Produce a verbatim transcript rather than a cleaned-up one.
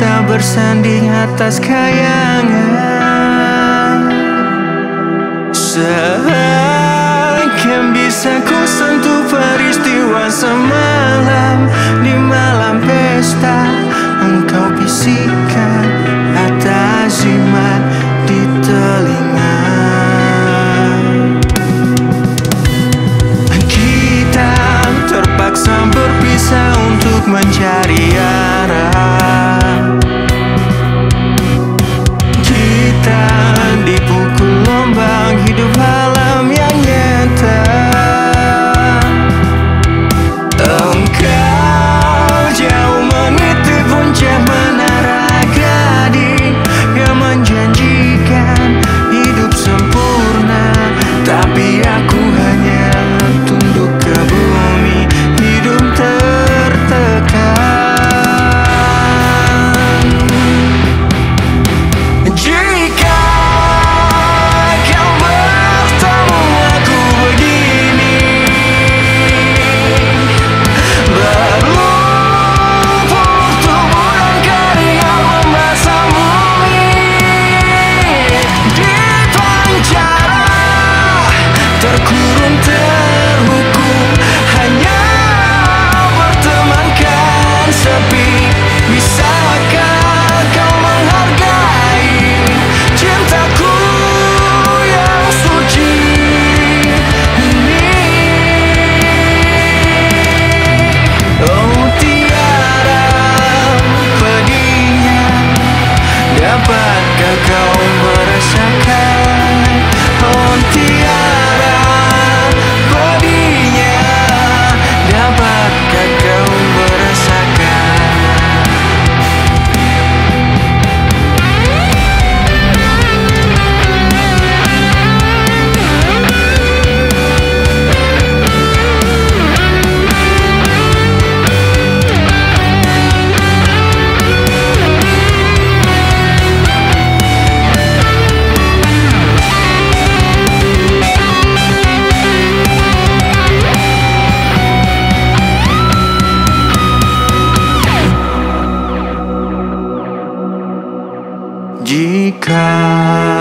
kita bersanding atas kayangan. Seakan bisa ku sentuh peristiwa semalam. Di malam pesta engkau bisikan atas jimat di telinga. Kita terpaksa berpisah untuk mencari arah. Kita dipukul ombak hidup alam yang nyata. Engkau jauh meniti puncak menara gading yang menjanjikan hidup sempurna, tapi aku hanya tunduk ke bumi, hidup tertekan. Jika kau bertemu aku begini, berlumpur tubuh dan keringat membasah bumi. Di penjara terkurung terhukum, hanya bertemankan sepi. Bisakah kau menghargai cintaku yang suci ini? Oh, tiada pedihnya, dapatkah kau merasakan? Oh, tiada pedihnya, dapatkah kau merasakan? Jika